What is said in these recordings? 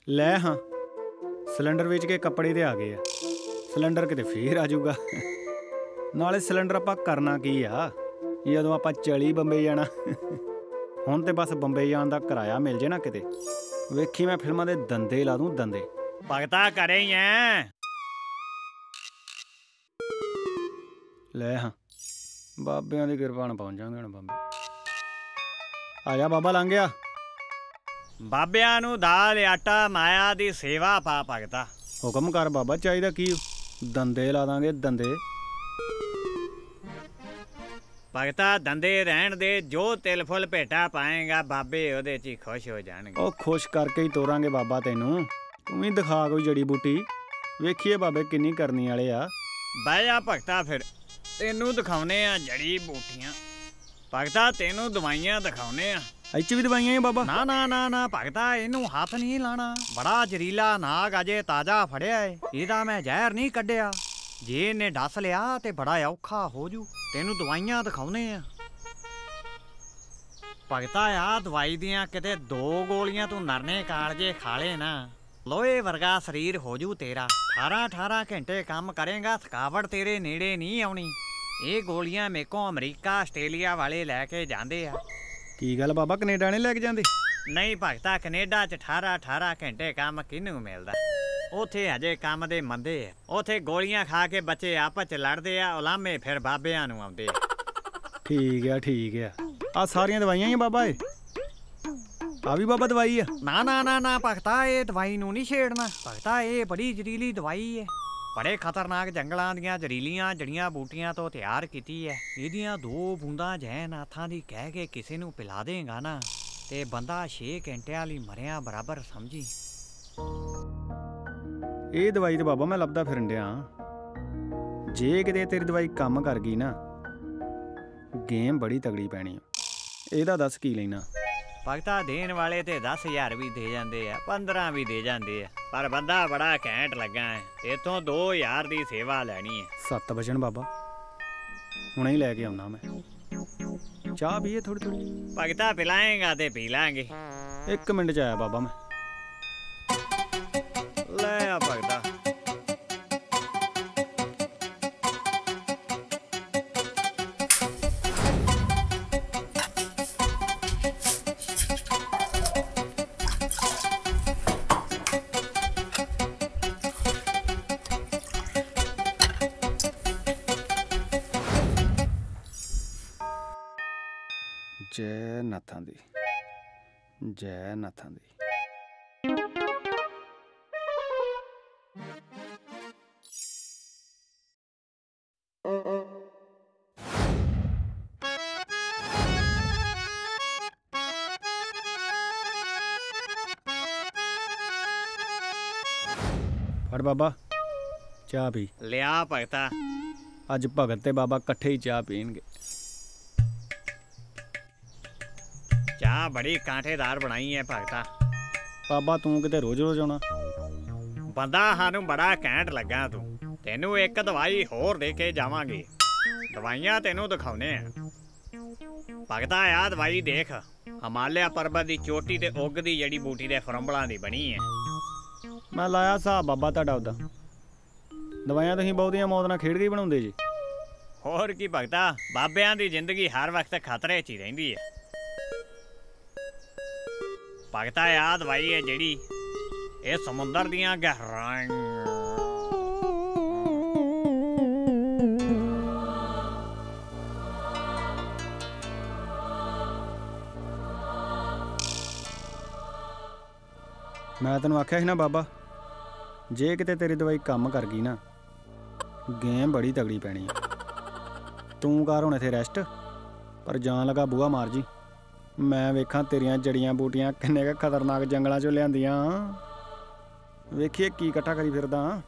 ਲੈ ਹਾਂ ਸਿਲੰਡਰ ਵੇਚ ਕੇ ਕੱਪੜੇ ਤੇ ਆ ਗਏ ਆ। ਸਿਲੰਡਰ ਕਿਤੇ ਫੇਰ ਆ ਜਾਊਗਾ। ਨਾਲੇ ਸਿਲੰਡਰ ਆਪਾਂ ਕਰਨਾ ਕੀ ਆ ਜਦੋਂ ਆਪਾਂ ਚਲੀ ਬੰਬਈ ਜਾਣਾ। ਹੁਣ ਤੇ ਬਸ ਬੰਬਈ ਜਾਣ ਦਾ ਕਿਰਾਇਆ ਮਿਲ ਜੇ ਨਾ ਕਿਤੇ, ਵੇਖੀ ਮੈਂ ਫਿਲਮਾਂ ਦੇ ਦੰਦੇ ਲਾ ਦੂੰ ਦੰਦੇ। ਭਗਤਾ ਘਰੇ ਹੀ ਐ? ਲੈ ਹਾਂ ਬਾਬਿਆਂ ਦੀ ਕਿਰਪਾ ਨਾਲ ਪਹੁੰਚ ਜਾਵਾਂਗੇ ਹੁਣ ਬੰਬੇ। ਆ ਜਾ ਬਾਬਾ ਲੰਘ ਗਿਆ। ਬਾਬਿਆਂ ਨੂੰ ਦਾਲ ਆਟਾ ਮਾਇਆ ਦੀ ਸੇਵਾ ਪਾ ਭਗਤਾ। ਹੁਕਮ ਕਰ ਬਾਬਾ, ਚਾਹੀਦਾ ਕੀ? ਦੰਦੇ ਲਾ ਦਾਂਗੇ ਦੰਦੇ। ਭਗਤਾ ਦੰਦੇ ਰਹਿਣ ਦੇ, ਜੋ ਤਿਲ ਫੁੱਲ ਭੇਟਾ ਪਾਏਗਾ ਬਾਬੇ ਉਹਦੇ 'ਚ ਹੀ ਖੁਸ਼ ਹੋ ਜਾਣਗੇ। ਉਹ ਖੁਸ਼ ਕਰਕੇ ਹੀ ਤੋਰਾਂਗੇ ਬਾਬਾ ਤੈਨੂੰ। ਤੂੰ ਵੀ ਦਿਖਾ ਕੋਈ ਜੜੀ ਬੂਟੀ, ਵੇਖੀਏ ਬਾਬੇ ਕਿੰਨੀ ਕਰਨੀ ਵਾਲੇ ਆ। ਬਹਿ ਜਾ ਭਗਤਾ, ਫਿਰ ਤੈਨੂੰ ਦਿਖਾਉਨੇ ਆ ਜੜੀ ਬੂਟੀਆਂ। ਭਗਤਾ ਤੈਨੂੰ ਦਵਾਈਆਂ ਦਿਖਾਉਨੇ ਆ। ਇੱਚ ਵੀ ਦਵਾਈਆਂ ਹੀ ਬਾਬਾ? ਨਾ ਨਾ ਨਾ ਨਾ ਭਗਤਾ, ਇਹਨੂੰ ਹੱਥ ਨਹੀਂ ਲਾਣਾ। ਬੜਾ ਜ਼ਹਿਰੀਲਾ ਨਾਗ ਅਜੇ ਤਾਜ਼ਾ ਫੜਿਆ ਏ, ਇਹਦਾ ਮੈਂ ਜ਼ਹਿਰ ਨਹੀਂ ਕੱਢਿਆ। ਜੇ ਇਹਨੇ ਡੱਸ ਲਿਆ ਤੇ ਬੜਾ ਔਖਾ ਹੋ ਜੂ। ਤੈਨੂੰ ਦਵਾਈਆਂ ਦਿਖਾਉਨੇ ਆ। ਭਗਤਾ ਆ ਦਵਾਈ ਦੀਆਂ ਕਿਤੇ 2 ਗੋਲੀਆਂ ਤੂੰ ਨਰਨੇ ਕਾਲਜੇ ਖਾ ਲੇ ਨਾ, ਲੋਹੇ ਵਰਗਾ ਸਰੀਰ ਹੋ ਜੂ ਤੇਰਾ। 18 ਘੰਟੇ ਕੰਮ ਕਰੇਗਾ, ਥਕਾਵਟ ਤੇਰੇ ਨੇੜੇ ਨਹੀਂ ਆਉਣੀ। ਇਹ ਗੋਲੀਆਂ ਮੇਕੋਂ ਅਮਰੀਕਾ ਆਸਟ੍ਰੇਲੀਆ ਵਾਲੇ ਲੈ ਕੇ ਜਾਂਦੇ ਆ। ਕੀ ਗੱਲ ਬਾਬਾ, ਕੈਨੇਡਾ ਨਹੀਂ ਲੈ ਕੇ ਜਾਂਦੇ? ਨਹੀਂ ਭਗਤਾ, ਕੈਨੇਡਾ 'ਚ 18 ਘੰਟੇ ਕੰਮ ਕਿਹਨੂੰ ਮਿਲਦਾ? ਉੱਥੇ ਹਜੇ ਕੰਮ ਦੇ ਮੰਦੇ ਆ। ਉੱਥੇ ਗੋਲੀਆਂ ਖਾ ਕੇ ਬੱਚੇ ਆਪਸ 'ਚ ਲੜਦੇ ਆ, ਉਲਾਮੇ ਫਿਰ ਬਾਬਿਆਂ ਨੂੰ ਆਉਂਦੇ ਆ। ਠੀਕ ਆ ਠੀਕ ਆ। ਆ ਸਾਰੀਆਂ ਦਵਾਈਆਂ ਹੀ ਆ ਬਾਬਾ? ਇਹ ਆ ਵੀ ਬਾਬਾ ਦਵਾਈ ਆ? ਨਾ ਨਾ ਨਾ ਨਾ ਭਗਤਾ, ਇਹ ਦਵਾਈ ਨੂੰ ਨਹੀਂ ਛੇੜਨਾ। ਭਗਤਾ ਇਹ ਬੜੀ ਜ਼ਹਿਰੀਲੀ ਦਵਾਈ ਹੈ, ਬੜੇ ਖਤਰਨਾਕ ਜੰਗਲਾਂ ਦੀਆਂ ਜ਼ਹਿਰੀਲੀਆਂ ਜੜੀਆਂ ਬੂਟੀਆਂ ਤੋਂ ਤਿਆਰ ਕੀਤੀ ਹੈ। ਇਹਦੀਆਂ 2 ਬੂੰਦਾਂ ਜੈਨਾਥਾਂ ਦੀ ਕਹਿ ਕੇ ਕਿਸੇ ਨੂੰ ਪਿਲਾ ਦੇਗਾ ਨਾ, ਤੇ ਬੰਦਾ 6 ਘੰਟਿਆਂ ਲਈ ਮਰਿਆ ਬਰਾਬਰ ਸਮਝੀ। ਇਹ ਦਵਾਈ ਤੇ ਬਾਬਾ ਮੈਂ ਲੱਭਦਾ ਫਿਰਨ ਡਿਆ। ਜੇ ਕਿਤੇ ਤੇਰੀ ਦਵਾਈ ਕੰਮ ਕਰ ਗਈ ਨਾ, ਗੇਮ ਬੜੀ ਤਗੜੀ ਪੈਣੀ ਆ। ਇਹਦਾ ਦੱਸ ਕੀ ਲੈਣਾ? ਭਗਤਾ ਦੇਣ ਵਾਲੇ ਤੇ 10,000 ਵੀ ਦੇ ਜਾਂਦੇ ਆ, 15 ਵੀ ਦੇ ਜਾਂਦੇ ਆ, ਪਰ ਬੰਦਾ ਬੜਾ ਘੈਂਟ ਲੱਗਾ ਹੈ। ਇੱਥੋਂ 2,000 ਦੀ ਸੇਵਾ ਲੈਣੀ ਹੈ। 7 ਵਜਣ ਬਾਬਾ, ਹੁਣੇ ਹੀ ਲੈ ਕੇ ਆਉਣਾ ਮੈਂ। ਚਾਹ ਪੀਏ ਥੋੜੀ ਥੋੜੀ? ਭਗਤਾ ਪਿਲਾਏਗਾ ਤੇ ਪੀ ਲਾਂਗੇ। 1 ਮਿੰਟ 'ਚ ਆਇਆ ਬਾਬਾ ਮੈਂ। ਲੈ ਆ ਭਗਤਾ। ਜੈ ਨਾਥਾਂ ਦੀ, ਜੈ ਨਾਥਾਂ ਦੀ। ਫੜ ਬਾਬਾ ਚਾਹ ਪੀ। ਲਿਆ ਭਗਤਾ। ਅੱਜ ਭਗਤ ਤੇ ਬਾਬਾ ਇਕੱਠੇ ਹੀ ਚਾਹ ਪੀਣਗੇ। ਚਾਹ ਬੜੀ ਕਾਂਠੇਦਾਰ ਬਣਾਈ ਹੈ ਭਗਤਾ। ਬਾਬਾ ਤੂੰ ਕਿਤੇ ਰੋਜ਼ ਰੋਜ਼ ਆਉਣਾ? ਬੰਦਾ ਸਾਨੂੰ ਬੜਾ ਘੈਂਟ ਲੱਗਾ ਤੂੰ। ਤੈਨੂੰ ਇੱਕ ਦਵਾਈ ਹੋਰ ਦੇ ਕੇ ਜਾਵਾਂਗੇ। ਦਵਾਈਆਂ ਤੈਨੂੰ ਦਿਖਾਉਨੇ ਆ। ਭਗਤਾ ਆ ਦਵਾਈ ਦੇਖ, ਹਿਮਾਲਿਆ ਪਰਬਤ ਦੀ ਚੋਟੀ ਤੇ ਉੱਗਦੀ ਜੜੀ ਬੂਟੀ ਦੇ ਫਰੰਬਲਾਂ ਦੀ ਬਣੀ ਹੈ। ਮੈਂ ਲਾਇਆ ਹਿਸਾਬ ਬਾਬਾ ਤੁਹਾਡਾ ਉੱਦਾਂ। ਦਵਾਈਆਂ ਤੁਸੀਂ ਬਹੁਤੀਆਂ ਮੌਤ ਨਾਲ ਖੇਡ ਕੇ ਹੀ ਬਣਾਉਂਦੇ ਜੀ। ਹੋਰ ਕੀ ਭਗਤਾ, ਬਾਬਿਆਂ ਦੀ ਜ਼ਿੰਦਗੀ ਹਰ ਵਕਤ ਖਤਰੇ 'ਚ ਹੀ ਰਹਿੰਦੀ ਹੈ। ਭਗਤਾ ਆ ਦਵਾਈ ਹੈ ਜਿਹੜੀ, ਇਹ ਸਮੁੰਦਰ ਦੀਆਂ ਗਹਿਰਾਈਆਂ ਮੈਂ ਤੈਨੂੰ ਆਖਿਆ ਸੀ ਨਾ ਬਾਬਾ, ਜੇ ਕਿਤੇ ਤੇਰੀ ਦਵਾਈ ਕੰਮ ਕਰ ਗਈ ਨਾ, ਗੇਮ ਬੜੀ ਤਗੜੀ ਪੈਣੀ ਆ। ਤੂੰ ਕਰ ਹੁਣ ਇੱਥੇ ਰੈਸਟ, ਪਰ ਜਾਣ ਲੱਗਾ ਬੂਹਾ ਮਾਰ ਜੀ। ਮੈਂ ਵੇਖਾਂ ਤੇਰੀਆਂ ਜੜੀਆਂ ਬੂਟੀਆਂ ਕਿੰਨੇ ਕੁ ਖਤਰਨਾਕ ਜੰਗਲਾਂ 'ਚੋਂ ਲਿਆਂਦੀਆਂ। ਵੇਖੀਏ ਕੀ ਇਕੱਠਾ ਕਰੀ ਫਿਰਦਾ।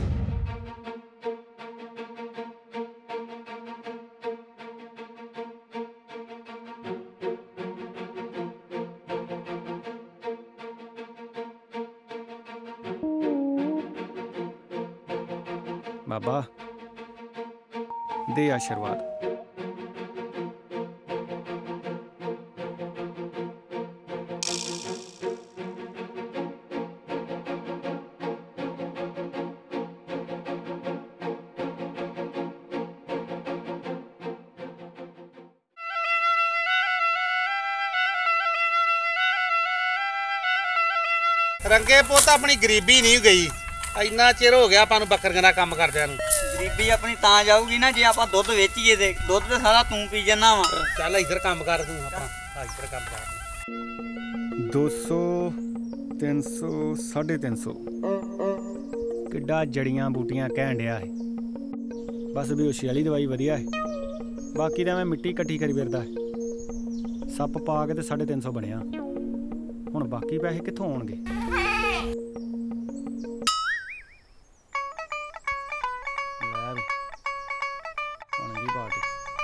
ਬਾਬਾ ਦੇ ਆਸ਼ੀਰਵਾਦ। ਰੰਗੇ ਪੁੱਤ ਆਪਣੀ ਗਰੀਬੀ ਨਹੀਂ ਗਈ। ਇੰਨਾ ਚਿਰ ਹੋ ਗਿਆ ਆਪਾਂ ਨੂੰ ਬੱਕਰੀਆਂ ਦਾ ਕੰਮ ਕਰਦਿਆਂ ਨੂੰ। ਗਰੀਬੀ ਆਪਣੀ ਤਾਂ ਜਾਊਗੀ ਨਾ ਜੇ ਆਪਾਂ ਦੁੱਧ ਵੇਚੀਏ ਤੇ ਦੁੱਧ ਤੇ ਸਾਰਾ ਤੂੰ ਪੀ ਜੰਨਾ ਵਾ। ਚੱਲ ਇੱਧਰ ਕੰਮ ਕਰ ਤੂੰ, ਆਪਣਾ ਇੱਧਰ ਕੰਮ ਕਰ। 200 300 350 ਕਿੱਡਾ ਜੜੀਆਂ ਬੂਟੀਆਂ ਕਹਿਣ ਡਿਆ ਹੈ। ਬਸ ਬੇਹੋਸ਼ੀ ਵਾਲੀ ਦਵਾਈ ਵਧੀਆ ਹੈ, ਬਾਕੀ ਤਾਂ ਮੈਂ ਮਿੱਟੀ ਇਕੱਠੀ ਕਰੀ ਫਿਰਦਾ ਹੈ। ਸੱਪ ਪਾ ਕੇ ਤੇ 350 ਬਣਿਆ। ਹੁਣ ਬਾਕੀ ਪੈਸੇ ਕਿੱਥੋਂ ਆਉਣਗੇ? ਲੈ ਵੀ ਹੁਣ ਵੀ ਬਾਟ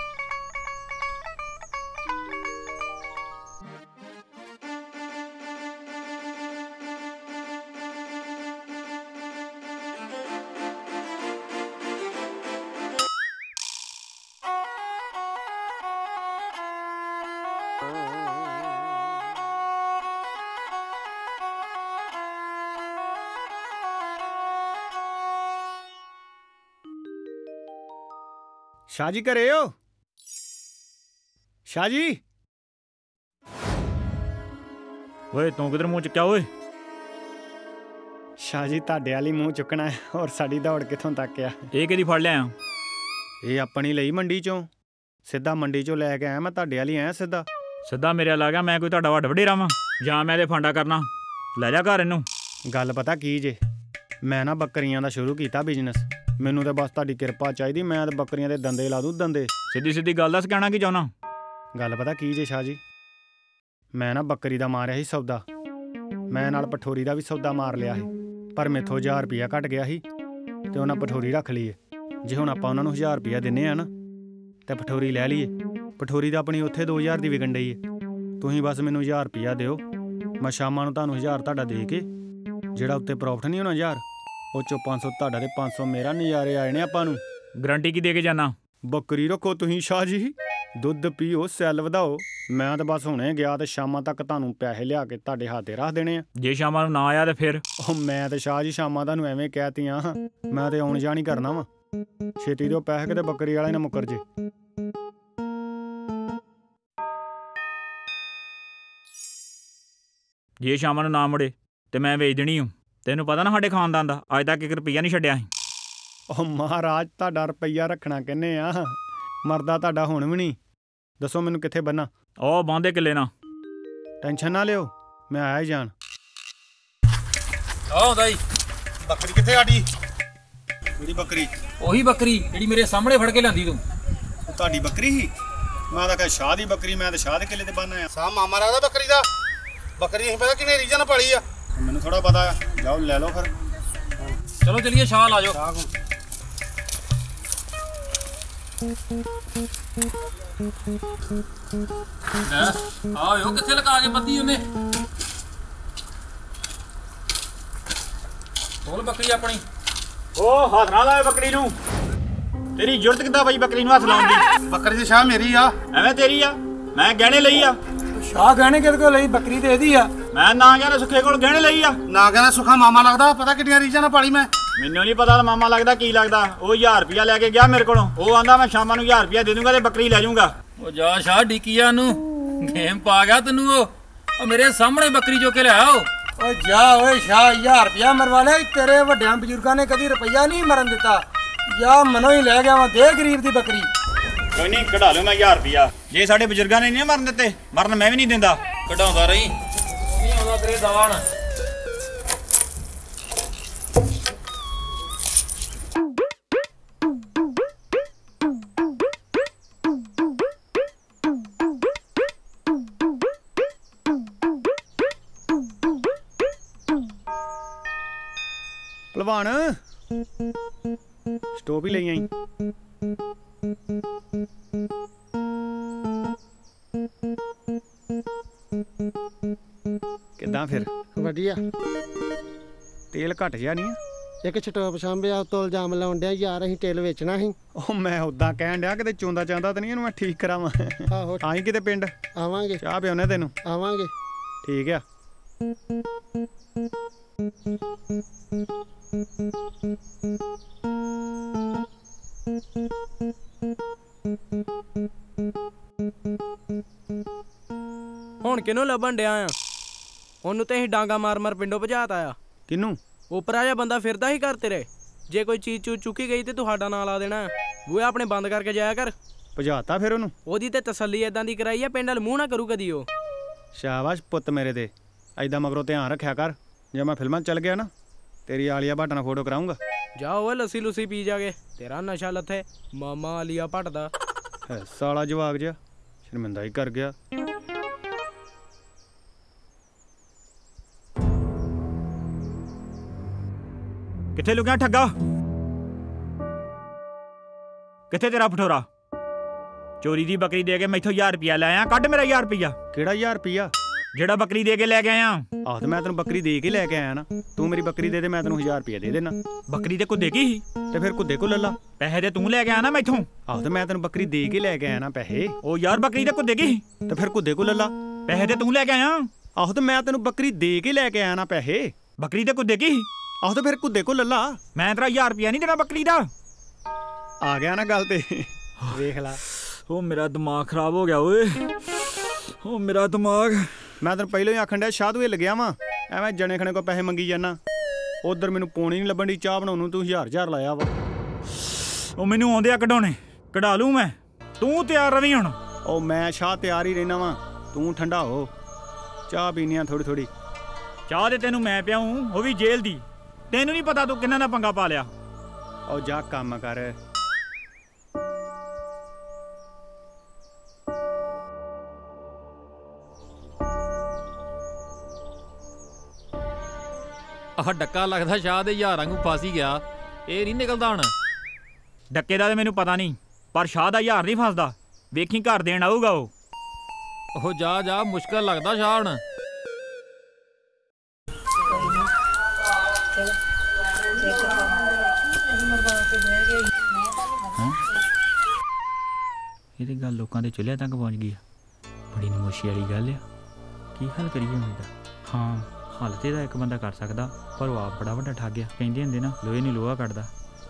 शाह जी घरे हो? शाह जी ਓਏ ਤੂੰ ਕਿਧਰ ਮੂੰਹ ਚੁੱਕਿਆ ਓਏ? शाह जी ਤੁਹਾਡੇ ਵਾਲੀ ਮੂੰਹ ਚੁੱਕਣਾ ਹੈ ਔਰ ਸਾਡੀ ਦੌੜ ਕਿੱਥੋਂ ਤੱਕ ਆ? ਇਹ ਕਿਹਦੀ ਫੜ ਲਿਆ? ਇਹ ਆਪਣੀ ਲਈ ਮੰਡੀ ਚੋਂ ਸਿੱਧਾ ਮੰਡੀ ਚੋਂ ਲੈ ਕੇ ਆਇਆ। ਮੈਂ ਤੁਹਾਡੇ ਵਾਲੀ ਆਇਆ ਸਿੱਧਾ। ਸਿੱਧਾ ਮੇਰੇ ਵੱਲ ਆ ਗਿਆ। ਮੈਂ ਕੋਈ ਤੁਹਾਡਾ ਵੱਡ ਵਡੇਰਾ ਵਾਂ ਜਾਂ ਮੈਂ ਇਹਦੇ ਫਾਂਡਾ ਕਰਨਾ? ਲੈ ਜਾ ਘਰ ਇਹਨੂੰ। ਗੱਲ ਪਤਾ ਕੀ ਜੇ, ਮੈਂ ਨਾ ਬੱਕਰੀਆਂ ਦਾ ਸ਼ੁਰੂ ਕੀਤਾ ਬਿਜ਼ਨਸ। ਮੈਨੂੰ ਤਾਂ ਬਸ ਤੁਹਾਡੀ ਕਿਰਪਾ ਚਾਹੀਦੀ। ਮੈਂ ਤਾਂ ਬੱਕਰੀਆਂ ਦੇ ਦੰਦੇ ਲਾ ਦੂੰ, ਦੰਦੇ। ਸਿੱਧੀ ਸਿੱਧੀ ਗੱਲ ਦੱਸ, ਕਹਿਣਾ ਕੀ ਚਾਹੁੰਦਾ? ਗੱਲ ਪਤਾ ਕੀ ਜੇ ਸ਼ਾਹ ਜੀ, ਮੈਂ ਨਾ ਬੱਕਰੀ ਦਾ ਮਾਰਿਆ ਸੀ ਸੌਦਾ। ਮੈਂ ਨਾਲ ਪਠੋਰੀ ਦਾ ਵੀ ਸੌਦਾ ਮਾਰ ਲਿਆ ਸੀ, ਪਰ ਮੈਥੋਂ 1000 ਰੁਪਇਆ ਘਟ ਗਿਆ ਸੀ ਤੇ ਉਹਨਾਂ ਪਠੋਰੀ ਰੱਖ ਲਈ ਏ। ਜੇ ਹੁਣ ਆਪਾਂ ਉਹਨਾਂ ਨੂੰ 1000 ਰੁਪਇਆ ਦਿੰਨੇ ਆ ਨਾ ਤੇ ਪਠੋਰੀ ਲੈ ਲਈਏ। ਪਠੋਰੀ ਤਾਂ ਆਪਣੀ ਉੱਥੇ 2000 ਦੀ ਵਿਕਣ ਡਈ ਏ। ਤੁਸੀਂ ਬਸ ਮੈਨੂੰ 1000 ਰੁਪਇਆ ਦਿਓ, ਮੈਂ ਸ਼ਾਮਾਂ ਨੂੰ ਤੁਹਾਨੂੰ 1000 ਤੁਹਾਡਾ ਦੇ ਕੇ ਜਿਹੜਾ ਉੱਤੇ ਪ੍ਰੋਫਿਟ ਨਹੀਂ ਹੋਣਾ 1000 ਉਹ ਚੋਂ 500 ਤੁਹਾਡਾ ਤੇ 500 ਮੇਰਾ, ਨਜ਼ਾਰੇ ਆਏ ਨੇ ਆਪਾਂ ਨੂੰ। ਗਰੰਟੀ ਕੀ ਦੇ ਕੇ ਜਾਣਾ? ਬੱਕਰੀ ਰੱਖੋ ਤੁਸੀਂ ਸ਼ਾਹ ਜੀ, ਦੁੱਧ ਪੀਓ, ਸੈੱਲ ਵਧਾਓ। ਮੈਂ ਤਾਂ ਬਸ ਹੁਣੇ ਗਿਆ ਤੇ ਸ਼ਾਮਾਂ ਤੱਕ ਤੁਹਾਨੂੰ ਪੈਸੇ ਲਿਆ ਕੇ ਤੁਹਾਡੇ ਹੱਥੇ ਰੱਖ ਦੇਣੇ ਆ। ਜੇ ਸ਼ਾਮਾਂ ਨੂੰ ਨਾ ਆਇਆ ਤੇ ਫਿਰ? ਉਹ ਮੈਂ ਤੇ ਸ਼ਾਹ ਜੀ ਸ਼ਾਮਾਂ ਤੁਹਾਨੂੰ ਐਵੇਂ ਕਹਿਤੀਆਂ, ਮੈਂ ਤੇ ਆਉਣ ਜਾਣ ਹੀ ਕਰਨਾ ਵਾ। ਛੇਤੀ ਦਿਓ ਪੈਸੇ, ਕਿਤੇ ਬੱਕਰੀ ਵਾਲੇ ਨਾ ਮੁੱਕਰ ਜੇ। ਜੇ ਸ਼ਾਮਾਂ ਨੂੰ ਨਾ ਮੁੜੇ ਤੇ ਮੈਂ ਵੇਚ ਦੇਣੀ ਹੂੰ। ਤੈਨੂੰ ਪਤਾ ਨਾ ਸਾਡੇ ਖਾਨਦਾਨ ਦਾ ਅੱਜ ਤੱਕ 1 ਰੁਪਈਆ ਨਹੀਂ ਛੱਡਿਆ ਸੀ। ਉਹ ਮਹਾਰਾਜ, ਤੁਹਾਡਾ ਰੁਪਈਆ ਰੱਖਣਾ ਕਿੰਨੇ ਆ? ਮਰਦਾ ਤੁਹਾਡਾ ਹੁਣ ਵੀ ਨਹੀਂ। ਦੱਸੋ ਮੈਨੂੰ ਕਿੱਥੇ ਬੰਨਾ? ਉਹ ਬਾਂਦੇ ਕਿੱਲੇ ਨਾ। ਟੈਨਸ਼ਨ ਨਾ ਲਿਓ, ਮੈਂ ਆਇਆ ਹੀ ਜਾਣ। ਆਉਂਦਾ ਜੀ। ਬੱਕਰੀ ਕਿੱਥੇ ਆਡੀ? ਮੇਰੀ ਬੱਕਰੀ ਉਹੀ ਬੱਕਰੀ ਜਿਹੜੀ ਮੇਰੇ ਸਾਹਮਣੇ ਫੜ ਕੇ ਲਿਆਂਦੀ ਤੂੰ। ਤੁਹਾਡੀ ਬੱਕਰੀ ਸੀ? ਮੈਂ ਤਾਂ ਕਿਹਾ ਸ਼ਾਹ ਦੀ ਬੱਕਰੀ, ਮੈਂ ਤਾਂ ਸ਼ਾਹ ਦੇ ਕਿੱਲੇ ਤੇ ਬੰਨ ਆਇਆ। ਸਾਹ ਮਾਮਾ ਲੱਗਦਾ ਬੱਕਰੀ ਦਾ। ਬੱਕਰੀ ਅਸੀਂ ਪਤਾ ਕਿੰਨੇ ਰੀਜਨ ਪਾਲੀ ਆ। ਮੈਨੂੰ ਥੋੜਾ ਪਤਾ ਆ। ਜਾਓ ਲੈ ਲਓ ਫਿਰ। ਚਲੋ ਚਲੀਏ, ਸ਼ਾਲ ਆ ਜਾਓ। ਆਇਓ, ਕਿੱਥੇ ਲਗਾ ਕੇ ਬੱਦੀ ਉਹਨੇ? ਬੋਲ ਬੱਕਰੀ ਆਪਣੀ। ਉਹ ਹੱਥ ਨਾ ਲਾਏ ਬੱਕਰੀ ਨੂੰ। ਤੇਰੀ ਜ਼ਰੂਰਤ ਕਿੱਦਾਂ ਪਈ ਬੱਕਰੀ ਨੂੰ ਹੱਥ ਲਾਉਣ ਦੀ? ਬੱਕਰੀ ਦੀ ਸ਼ਾਹ ਮੇਰੀ ਆ। ਐਵੇਂ ਤੇਰੀ ਆ? ਮੈਂ ਗਹਿਣੇ ਲਈ ਆ। ਸ਼ਾਹ ਗਹਿਣੇ ਕਿਹਦੇ ਕੋਲ ਲਈ? ਬੱਕਰੀ ਤੇ ਇਹਦੀ ਆ। ਮੈਂ ਨਾ ਗਿਆ ਸੁੱਖੇ ਕੋਲ ਗਹਿਣੇ ਲਈ ਆ। ਨਾ ਕਹਿੰਦਾ ਸੁੱਖਾ ਮਾਮਾ ਲੱਗਦਾ। ਪਤਾ ਕਿੰਨੀਆਂ ਰੀਜਨ ਨਾਲ ਪਾਲੀ ਮੈਂ। ਮੈਨੂੰ ਨਹੀਂ ਪਤਾ ਮਾਮਾ ਲੱਗਦਾ ਕੀ ਲੱਗਦਾ। ਉਹ 1000 ਰੁਪਇਆ ਲੈ ਕੇ ਗਿਆ ਮੇਰੇ ਕੋਲੋਂ। ਉਹ ਆਂਦਾ ਮੈਂ ਸ਼ਾਮਾਂ ਨੂੰ 1000 ਰੁਪਇਆ ਦੇ ਦੂੰਗਾ ਤੇ ਬੱਕਰੀ ਲੈ ਜਾਊਂਗਾ। ਉਹ ਜਾ ਸ਼ਾਹ, ਡਿੱਕੀਆ ਨੂੰ ਗੇਮ ਪਾ ਗਿਆ ਤੈਨੂੰ। ਉਹ ਮੇਰੇ ਸਾਹਮਣੇ ਬੱਕਰੀ ਚੁੱਕ ਕੇ ਲਿਆ। ਓ ਜਾ ਓਏ ਸ਼ਾਹ, 1000 ਰੁਪਇਆ ਮਰਵਾ ਲੈ। ਤੇਰੇ ਵੱਡਿਆਂ ਬਜ਼ੁਰਗਾਂ ਨੇ ਕਦੀ ਰੁਪਈਆ ਨਹੀਂ ਮਰਨ ਦਿੱਤਾ। ਜਾ ਮਨੋਂ ਹੀ ਲੈ ਗਿਆ ਵਾ, ਦੇ ਗਰੀਬ ਦੀ ਬੱਕਰੀ। ਕੋਈ ਨਹੀਂ, ਕਢਾ ਲਓ ਮੈਂ 1000 ਰੁਪਇਆ। ਜੇ ਸਾਡੇ ਬਜ਼ੁਰਗਾਂ ਨੇ ਨਹੀਂ ਮਰਨ ਦਿੱਤੇ, ਮਰਨ ਮੈਂ ਵੀ ਨਹੀਂ ਦਿੰਦਾ। ਕਢਾਉਂਦਾ ਰਹੀ, ਨਹੀਂ ਆਉਂਦਾ ਤੇਰੇ ਦਾਣ। ਭਲਵਾਨ ਸਟੋਪ ਹੀ ਲਈ ਆਈ। ਕਿੱਦਾਂ ਫਿਰ? ਵਧੀਆ। ਤੇਲ ਘਟ ਜਿਆ ਨਹੀਂ? ਇੱਕ ਛਟੋਪ ਸਾਂਭਿਆ ਉਤੋਂ ਇਲਜ਼ਾਮ ਲਾਉਣ ਡਿਆ ਯਾਰ ਅਸੀਂ ਤੇਲ ਵੇਚਣਾ ਸੀ। ਉਹ ਮੈਂ ਉਦਾਂ ਕਹਿਣ ਡਿਆ ਕਿਤੇ ਚੋਂਦਾ ਚਾਂਦਾ ਤਾਂ ਨਹੀਂ ਇਹਨੂੰ ਮੈਂ ਠੀਕ ਕਰਾਵਾਂ। ਆਹੋ ਆਈ ਕਿਤੇ ਪਿੰਡ ਆਵਾਂਗੇ। ਚਾਹ ਪਿਆਉਣੇ ਤੈਨੂੰ? ਆਵਾਂਗੇ। ਠੀਕ ਆ। ਹੁਣ ਕਿਹਨੂੰ ਲੱਭਣ ਡਿਆ ਆ? ਉਹਨੂੰ ਤੇ ਅਸੀਂ ਡਾਂਗਾ ਮਾਰ ਪਿੰਡੋਂ ਭਜਾਤਾ ਆ। ਕਿਹਨੂੰ? ਉਪਰਾ ਜਿਹਾ ਬੰਦਾ ਫਿਰਦਾ ਹੀ ਘਰ ਤੇਰੇ। ਜੇ ਕੋਈ ਚੀਜ਼ ਚੂਜ਼ ਚੁੱਕੀ ਗਈ ਤੇ ਤੁਹਾਡਾ ਨਾਂ ਲਾ ਦੇਣਾ। ਬੂਹੇ ਆਪਣੇ ਬੰਦ ਕਰਕੇ ਜਾਇਆ ਕਰ। ਭਜਾਤਾ ਫਿਰ ਉਹਨੂੰ? ਉਹਦੀ ਤੇ ਤਸੱਲੀ ਇਦਾਂ ਦੀ ਕਰਾਈ ਆ, ਪਿੰਡ ਵੱਲ ਮੂੰਹ ਨਾ ਕਰੂ ਕਦੀ ਉਹ। ਸ਼ਾਬਾਸ਼ ਪੁੱਤ ਮੇਰੇ ਤੇ। ਐਦਾਂ ਮਗਰੋਂ ਧਿਆਨ ਰੱਖਿਆ ਕਰ। ਜੇ ਮੈਂ ਫਿਲਮਾਂ 'ਚ ਚੱਲ ਗਿਆ ਨਾ, ਤੇਰੀ ਆਲੀਆ ਭੱਟ ਨਾਲ ਫੋਟੋ ਕਰਾਉਂਗਾ। ਜਾ ਓਏ ਲੱਸੀ ਲੁੱਸੀ ਪੀ ਜਾਗੇ, ਤੇਰਾ ਨਸ਼ਾ ਲੱਥੇ। ਮਾਮਾ ਆਲੀਆ ਭੱਟ ਦਾ ਹੈ ਸਾਲਾ ਜਵਾਕ ਜਿਹਾ, ਸ਼ਰਮਿੰਦਾ ਹੀ ਕਰ ਗਿਆ। ਕਿੱਥੇ ਲੁਕਿਆ ਠੱਗਾ? ਕਿੱਥੇ ਤੇਰਾ ਫਟੋਰਾ? ਚੋਰੀ ਦੀ ਬੱਕਰੀ ਦੇ ਕੇ ਮੈਥੋਂ 1000 ਰੁਪਿਆ ਲੈ ਆਇਆ। ਕੱਢ ਮੇਰਾ 1000 ਰੁਪਿਆ। ਕਿਹੜਾ 1000 ਰੁਪਿਆ? ਜਿਹੜਾ ਬੱਕਰੀ ਦੇ ਕੇ ਲੈ ਕੇ ਆਇਆ। ਆਹ ਤੇ ਮੈਂ ਤੈਨੂੰ ਬੱਕਰੀ ਦੇ ਕੇ ਲੈ ਕੇ ਆਇਆ ਨਾ। ਤੂੰ ਮੇਰੀ ਬੱਕਰੀ ਦੇ ਮੈਂ ਤੈਨੂੰ 1000 ਰੁਪਇਆ ਦੇ ਦੇਣਾ। ਬੱਕਰੀ ਤੇ ਕੁੱਦੇ ਕੀ ਸੀ? ਤੇ ਫਿਰ ਕੁੱਦੇ ਕੋ ਲੱਲਾ। ਪੈਸੇ ਤੇ ਤੂੰ ਲੈ ਕੇ ਆਇਆ ਨਾ ਮੈਥੋਂ। ਆਹ ਤੇ ਮੈਂ ਤੈਨੂੰ ਬੱਕਰੀ ਦੇ ਕੇ ਲੈ ਕੇ ਆਇਆ ਨਾ ਪੈਸੇ। ਉਹ ਯਾਰ ਬੱਕਰੀ ਤੇ ਕੁੱਦੇ ਕੀ ਸੀ? ਤੇ ਫਿਰ ਕੁੱਦੇ ਕੋ ਲੱਲਾ। ਪੈਸੇ ਤੇ ਤੂੰ ਲੈ ਕੇ ਆਇਆ। ਆਹੋ ਤੇ ਮੈਂ ਤੈਨੂੰ ਬੱਕਰੀ ਦੇ ਕੇ ਲੈ ਕੇ ਆਇਆ ਨਾ ਪੈਸੇ। ਬੱਕਰੀ ਤੇ ਕੁੱਦੇ ਕੀ ਸੀ? ਆਹੋ ਤੇ ਫਿਰ ਕੁੱਦੇ ਕੋ ਲੱਲਾ। ਮੈਂ ਤੇਰਾ 1000 ਰੁਪਿਆ ਨਹੀਂ ਦੇਣਾ ਬੱਕਰੀ ਦਾ। ਆ ਗਿਆ ਨਾ ਗੱਲ ਤੇ। ਵੇਖ ਲਾ। ਉਹ ਮੇਰਾ ਦਿਮਾਗ ਖਰਾਬ ਹੋ ਗਿਆ ਓਏ। ਉਹ ਮੇਰਾ ਦਿਮਾਗ। ਮੈਂ ਤੈਨੂੰ ਪਹਿਲਾਂ ਹੀ ਆਖਣ ਡਿਆ ਸ਼ਾਦੂ ਹਿੱਲ ਗਿਆ ਵਾਂ। ਐਵੇਂ ਜਣੇ ਖਣੇ ਕੋ ਪੈਸੇ ਮੰਗੀ ਜਾਣਾ। ਉਧਰ ਮੈਨੂੰ ਪੌਣੀ ਨਹੀਂ ਲੱਭਣ ਦੀ। ਚਾਹ ਬਣਾਉਣ ਨੂੰ ਤੂੰ 1000 ਲਾਇਆ ਵਾ। ਉਹ ਮੈਨੂੰ ਆਉਂਦੇ ਆ ਕਢਾਉਣੇ। ਕਢਾ ਲੂੰ ਮੈਂ। ਤੂੰ ਤਿਆਰ ਰਵੀ ਹੁਣ। ਉਹ ਮੈਂ ਸ਼ਾਹ ਤਿਆਰ ਹੀ ਰਹਿਣਾ ਵਾਂ। ਤੂੰ ਠੰਡਾ ਹੋ। ਚਾਹ ਪੀਣੀ ਆ ਥੋੜੀ ਥੋੜੀ। ਚਾਹ ਤੇ ਤੈਨੂੰ ਮੈਂ ਪਿਆਉਂ, ਉਹ ਵੀ ਜੇਲ੍ਹ ਦੀ। ਤੈਨੂੰ ਨਹੀਂ ਪਤਾ ਤੂੰ ਕਿੰਨਾ ਦਾ ਪੰਗਾ ਪਾ ਲਿਆ। ਉਹ ਜਾ ਕੰਮ ਕਰ। ਆਹ ਡੱਕਾ ਲੱਗਦਾ ਸ਼ਾਹ ਦੇ ਯਾਰਾਂ ਨੂੰ ਫਸ ਹੀ ਗਿਆ। ਇਹ ਨਹੀਂ ਨਿਕਲਦਾ ਹੁਣ। ਡੱਕੇ ਦਾ ਤੇ ਮੈਨੂੰ ਪਤਾ ਨਹੀਂ, ਪਰ ਸ਼ਾਹ ਦਾ 1000 ਨਹੀਂ ਫਸਦਾ। ਵੇਖੀ ਘਰ ਦੇਣ ਆਊਗਾ ਉਹ। ਉਹ ਜਾ ਮੁਸ਼ਕਲ ਲੱਗਦਾ ਸ਼ਾਹ ਹੁਣ। ਇਹਦੀ ਗੱਲ ਲੋਕਾਂ ਦੇ ਚੁੱਲ੍ਹਿਆਂ ਤੱਕ ਪਹੁੰਚ ਗਈ ਆ। ਬੜੀ ਨਮੋਸ਼ੀ ਵਾਲੀ ਗੱਲ ਆ। ਕੀ ਹੱਲ ਕਰੀਏ ਹੁਣ ਇਹਦਾ? ਹਾਂ, ਹੱਲ ਤੇ ਇਹਦਾ ਇੱਕ ਬੰਦਾ ਕਰ ਸਕਦਾ, ਪਰ ਉਹ ਆਪ ਬੜਾ ਵੱਡਾ ਠੱਗ ਆ। ਕਹਿੰਦੇ ਹੁੰਦੇ ਨਾ, ਲੋਹੇ ਨਹੀਂ ਲੋਹਾ ਕੱਢਦਾ।